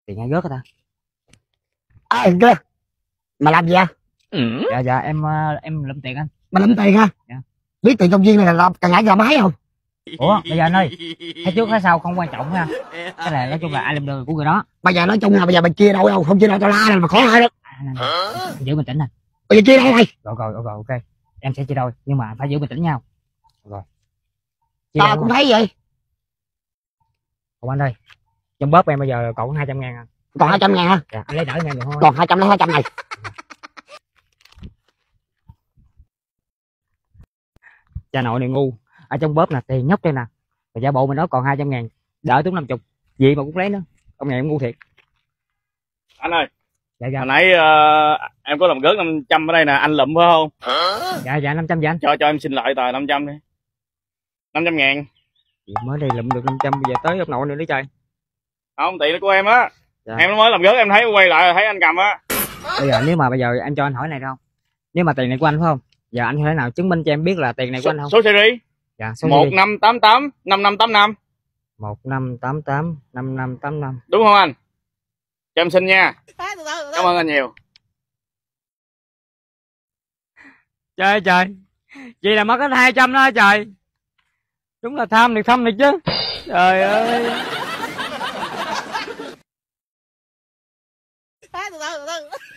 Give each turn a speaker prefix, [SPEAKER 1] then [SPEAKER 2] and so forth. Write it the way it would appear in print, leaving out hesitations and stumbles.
[SPEAKER 1] Tiền ai rớt hả ta?
[SPEAKER 2] Kia mà làm gì à?
[SPEAKER 1] Dạ em lụm tiền anh.
[SPEAKER 2] Mà lụm tiền hả?
[SPEAKER 1] Dạ.
[SPEAKER 2] Biết tiền trong viên này là càng ngại gà mái không?
[SPEAKER 1] Ủa bây giờ anh ơi, thấy trước thấy sau không quan trọng nha. Cái này nói chung là ai làm được của người đó.
[SPEAKER 2] Bây giờ nói chung là bây giờ mình chia đâu đâu, không chia đâu tao la này mà khó ai đó.
[SPEAKER 1] Giữ bình tĩnh nè.
[SPEAKER 2] Bây giờ chia đâu đây?
[SPEAKER 1] Rồi ok. Em sẽ chia đôi nhưng mà phải giữ bình tĩnh nhau. Rồi.
[SPEAKER 2] Tao cũng thấy vậy.
[SPEAKER 1] Ủa anh ơi, trong bóp em bây giờ còn 200.000 à?
[SPEAKER 2] Còn 200.000 hả?
[SPEAKER 1] Dạ, anh lấy đỡ em được không?
[SPEAKER 2] Còn 200 lấy 200 này.
[SPEAKER 1] Cha nội này ngu. Ở trong bóp là tiền nhóc đây nè. Rồi giả bộ mình nói còn 200.000, đỡ đúng 50. Gì mà cũng lấy nữa. Ông này em ngu thiệt.
[SPEAKER 3] Anh ơi.
[SPEAKER 1] Dạ.
[SPEAKER 3] Hồi nãy em có làm gớt 500 ở đây nè, anh lụm phải không?
[SPEAKER 1] Dạ 500 dạ anh.
[SPEAKER 3] Cho em xin lại tờ 500 đi. 500.000.
[SPEAKER 1] Mới đây lụm được 500, bây giờ tới ông nội nữa đi trời.
[SPEAKER 3] Không, tiền nó của em á.
[SPEAKER 1] Dạ.
[SPEAKER 3] Em mới làm gớt em thấy quay lại thấy anh cầm á.
[SPEAKER 1] Bây giờ nếu mà bây giờ em cho anh hỏi này không? Nếu mà tiền này của anh phải không? Giờ anh có thể nào chứng minh cho em biết là tiền này của anh không?
[SPEAKER 3] Số series.
[SPEAKER 1] Dạ, số
[SPEAKER 3] 1588 5585.
[SPEAKER 1] 1588 5585.
[SPEAKER 3] Đúng không anh? Cho em xin nha. Cảm ơn anh nhiều.
[SPEAKER 1] Trời vậy là mất hết 200 đó trời. Đúng là tham được chứ. Trời ơi.